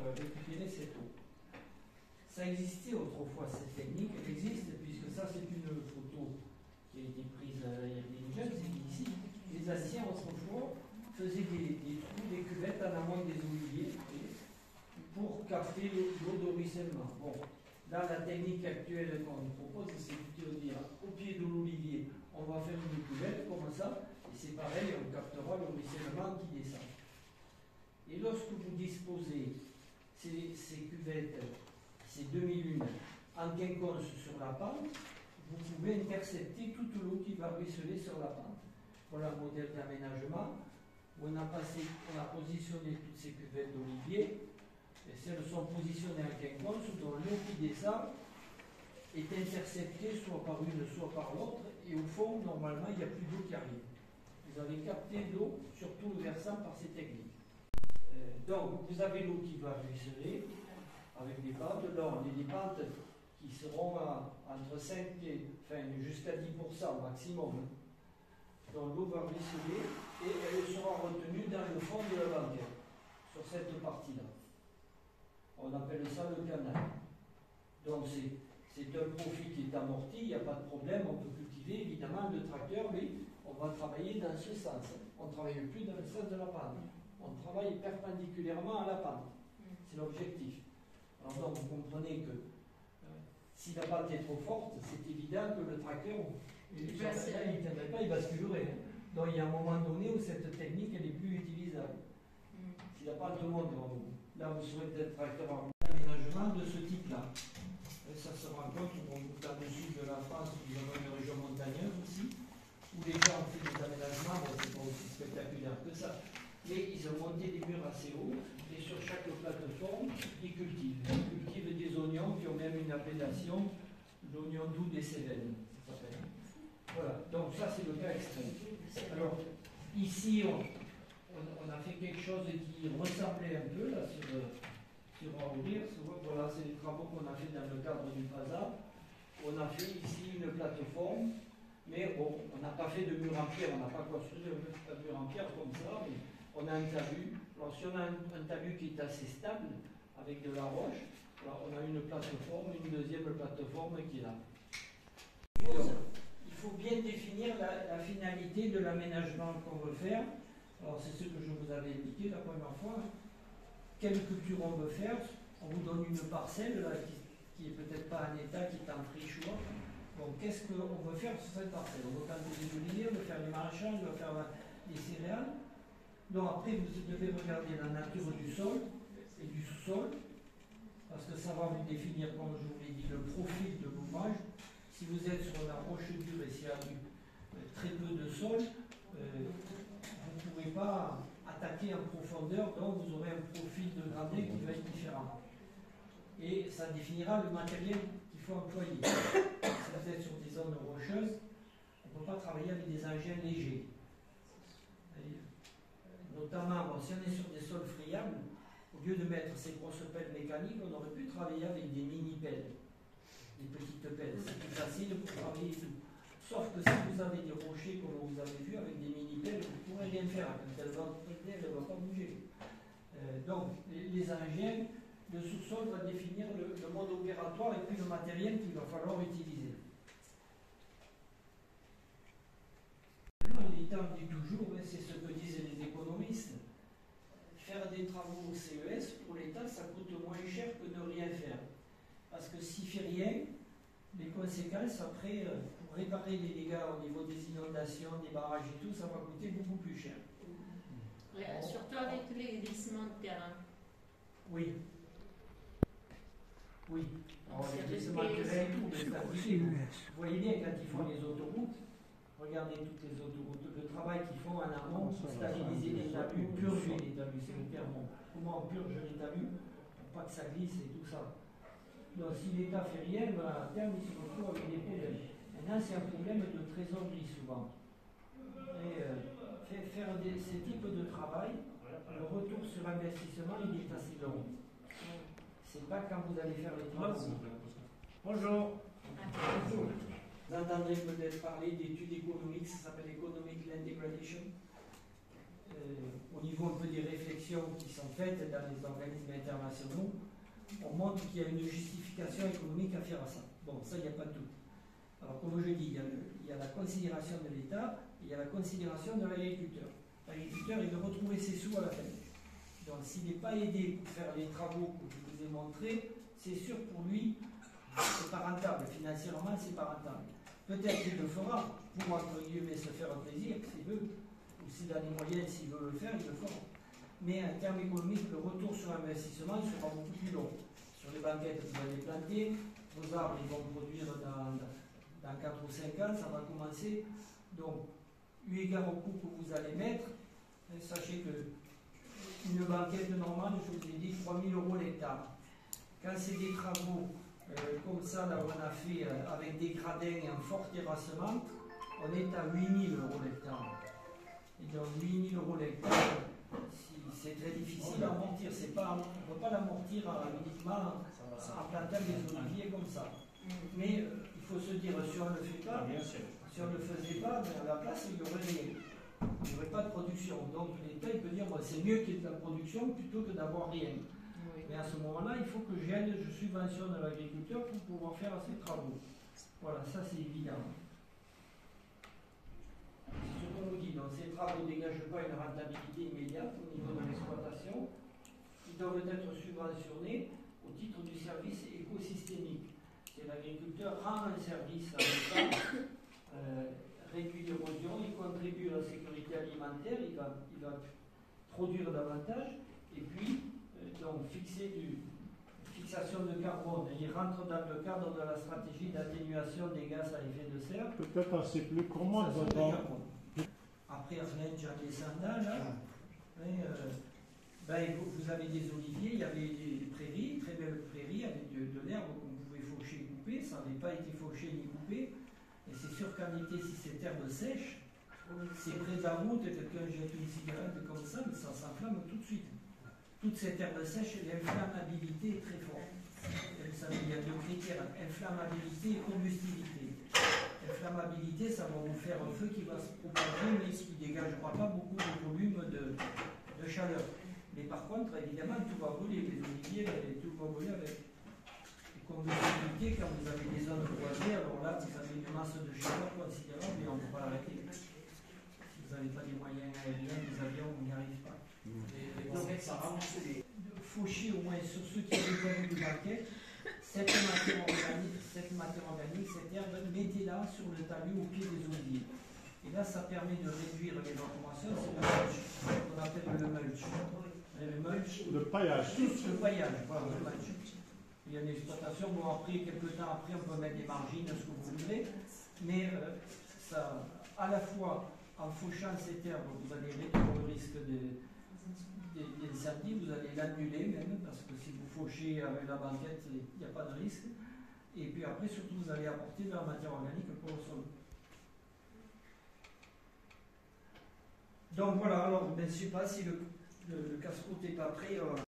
récupérer cette eau. Ça existait autrefois, cette technique, elle existe, puisque ça c'est une photo qui a été prise à l'IRDNJ, c'est qu'ici, les anciens autrefois faisaient des trous, des cuvettes en amont des oliviers pour capter l'eau de ruissellement. Bon, là, la technique actuelle qu'on nous propose, c'est de dire au pied de l'olivier, on va faire une cuvette comme ça, et c'est pareil, on captera le ruissellement qui descend. Et lorsque vous disposez ces cuvettes, ces demi-lunes, en quinconce sur la pente, vous pouvez intercepter toute l'eau qui va ruisseler sur la pente. Voilà le modèle d'aménagement où on a positionné toutes ces cuvettes d'olivier. Et celles sont positionnées en quinconce, dont l'eau qui descend est interceptée soit par une, soit par l'autre, et au fond, normalement, il n'y a plus d'eau qui arrive. Vous avez capté l'eau sur tout le versant par ces techniques. Donc, vous avez l'eau qui va ruisseler avec des pentes. Là, on a des pentes qui seront entre 5 et jusqu'à 10% maximum. Donc, l'eau va ruisseler et elle sera retenue dans le fond de la banquette, sur cette partie-là. On appelle ça le canal. Donc c'est un profil qui est amorti, il n'y a pas de problème, on peut cultiver. Évidemment, le tracteur, lui, on va travailler dans ce sens. On ne travaille plus dans le sens de la pente. On travaille perpendiculairement à la pente. C'est l'objectif. Alors donc, vous comprenez que si la pente est trop forte, c'est évident que le tracteur, il ne tiendrait pas, il basculerait. Donc il y a un moment donné où cette technique, elle n'est plus utilisable. Si la pente monte en haut. Là, vous souhaitez être tracteur en aménagement de ce type-là. Ça se rencontre dans le sud de la France, où nous avons une région montagneuse aussi, où les gens ont fait des aménagements, bon, c'est pas aussi spectaculaire que ça, mais ils ont monté des murs assez hauts, et sur chaque plateforme, ils cultivent. Ils cultivent des oignons qui ont même une appellation, l'oignon doux des Cévennes, ça s'appelle. Voilà, donc ça c'est le cas extrême. Alors, ici, on a fait quelque chose qui ressemblait un peu là, sur Enroulir. Voilà, c'est les travaux qu'on a fait dans le cadre du FASA. On a fait ici une plateforme, mais bon, on n'a pas fait de mur en pierre, on n'a pas construit un mur en pierre comme ça, mais on a un talus. Alors si on a un talus qui est assez stable, avec de la roche, alors on a une plateforme, une deuxième plateforme qui est là. Il faut bien définir la finalité de l'aménagement qu'on veut faire. Alors c'est ce que je vous avais indiqué la première fois. Quelle culture on veut faire? On vous donne une parcelle là, qui est peut-être pas en état, qui est en frichoir. Donc qu'est-ce qu'on veut faire sur cette parcelle? On veut planter des oliviers, on veut faire du maraîchage, on veut faire des céréales. Donc après vous devez regarder la nature du sol et du sous-sol, parce que ça va vous définir, comme je vous l'ai dit, le profil de l'ouvrage. Si vous êtes sur la roche dure et s'il y a très peu de sol, vous ne pouvez pas attaquer en profondeur, donc vous aurez un profil de gradé qui va être différent. Et ça définira le matériel qu'il faut employer. Si vous êtes sur des zones rocheuses, on ne peut pas travailler avec des engins légers. Et, notamment, bon, si on est sur des sols friables, au lieu de mettre ces grosses pelles mécaniques, on aurait pu travailler avec des mini-pelles, des petites pelles. C'est plus facile pour travailler tout. Sauf que si vous avez des rochers, comme vous avez vu, avec des mini-pelles, vous ne pourrez rien faire. Quand elles vont traiter, elles ne vont pas bouger. Donc, les engins, le sous-sol va définir le mode opératoire et puis le matériel qu'il va falloir utiliser. L'État dit toujours, c'est ce que disent les économistes, faire des travaux au CES, pour l'État, ça coûte moins cher que ne rien faire. Parce que s'il ne fait rien, les conséquences, après, pour réparer les dégâts au niveau des inondations, des barrages et tout, ça va coûter beaucoup plus cher. Surtout avec les glissements de terrain. Oui. Oui. Alors, les glissements de terrain et tout, vous voyez bien quand ils font les autoroutes, regardez toutes les autoroutes, le travail qu'ils font en amont pour stabiliser les talus, purger les talus, c'est le terme. Comment on purge les talus pour pas que ça glisse et tout ça. Donc si l'État fait rien, à terme il se retrouve avec des problèmes. Maintenant c'est un problème de trésorerie souvent. Et faire ces types de travail, le retour sur investissement il est assez long. C'est pas quand vous allez faire les travaux. Bonjour. Bonjour. Vous entendrez peut-être parler d'études économiques, ça s'appelle Economic Land Degradation. au niveau un peu des réflexions qui sont faites dans les organismes internationaux, on montre qu'il y a une justification économique à faire à ça. Bon, ça, il n'y a pas de doute. Alors, comme je dis, il y a la considération de l'État et il y a la considération de l'agriculteur. L'agriculteur, il veut retrouver ses sous à la fin. Donc, s'il n'est pas aidé pour faire les travaux que je vous ai montrés, c'est sûr pour lui, c'est pas rentable. Financièrement, c'est pas rentable. Peut-être qu'il le fera pour, entre guillemets, se faire plaisir, s'il veut, ou s'il a les moyens, s'il veut le faire, il le fera. Mais en termes économiques, le retour sur investissement sera beaucoup plus long. Sur les banquettes, vous allez planter, vos arbres ils vont produire dans 4 ou 5 ans, ça va commencer. Donc, eu égard au coût que vous allez mettre, sachez que une banquette normale, je vous ai dit, 3 000 € l'hectare. Quand c'est des travaux comme ça, là où on a fait avec des gradins et un fort terrassement, on est à 8 000 € l'hectare. Et donc 8 000 € l'hectare, c'est très difficile à amortir. On ne peut pas l'amortir uniquement en plantant des oliviers comme ça. Mais il faut se dire, si on ne le fait pas, si on ne le faisait pas, à la place, il n'y aurait rien. Il n'y aurait pas de production. Donc l'État peut dire, bon, c'est mieux qu'il y ait de la production plutôt que d'avoir rien. Mais à ce moment-là, il faut que j'aide, je subventionne l'agriculteur pour pouvoir faire ces travaux. Voilà, ça c'est évident. C'est ce qu'on nous dit. Donc ces travaux ne dégagent pas une rentabilité immédiate au niveau de l'exploitation. Ils doivent être subventionnés au titre du service écosystémique. C'est l'agriculteur rend un service à l'État, réduit l'érosion, il contribue à la sécurité alimentaire, il va produire davantage, et puis donc fixation de carbone, il rentre dans le cadre de la stratégie d'atténuation des gaz à effet de serre. Peut-être assez plus commode. Après, rien en descendant, là, vous avez des oliviers, il y avait des prairies, très belles prairies, avec de l'herbe qu'on pouvait faucher et couper, ça n'avait pas été fauché ni coupé. Et c'est sûr qu'en été, si cette herbe sèche, c'est près de la route, quelqu'un jette une cigarette comme ça, mais ça s'enflamme tout de suite. Toute cette herbe sèche, l'inflammabilité est très forte. Vous savez, il y a deux critères, inflammabilité et combustilité. Inflammabilité, ça va vous faire un feu qui va se propager, mais qui ne dégagera pas beaucoup de volume de chaleur. Mais par contre, évidemment, tout va brûler. Les oliviers, tout va brûler avec combustilité. Quand vous avez des zones boisées, alors là, vous avez une masse de chaleur considérable et on ne peut pas l'arrêter. Si vous n'avez pas les moyens aériens, des avions, on n'y arrive pas. Donc, ça ramasse faucher au moins sur ceux qui ont besoin de banquettes, cette matière organique, cette herbe, mettez-la sur le talus au pied des oliviers. Et là, ça permet de réduire l'évaporation, c'est le mulch, qu'on appelle le mulch. Le mulch. Le paillage. Le paillage, voilà, le mulch. Il y a une exploitation, bon après, quelques temps après, on peut mettre des margines, ce que vous voulez, mais ça, à la fois, en fauchant cette herbe, vous allez réduire le risque d'incendie, vous allez l'annuler même, parce que si vous fauchez avec la banquette, il n'y a pas de risque. Et puis après, surtout, vous allez apporter de la matière organique pour le sol. Donc voilà, alors, je ne sais pas si le casse-croûte n'est pas prêt.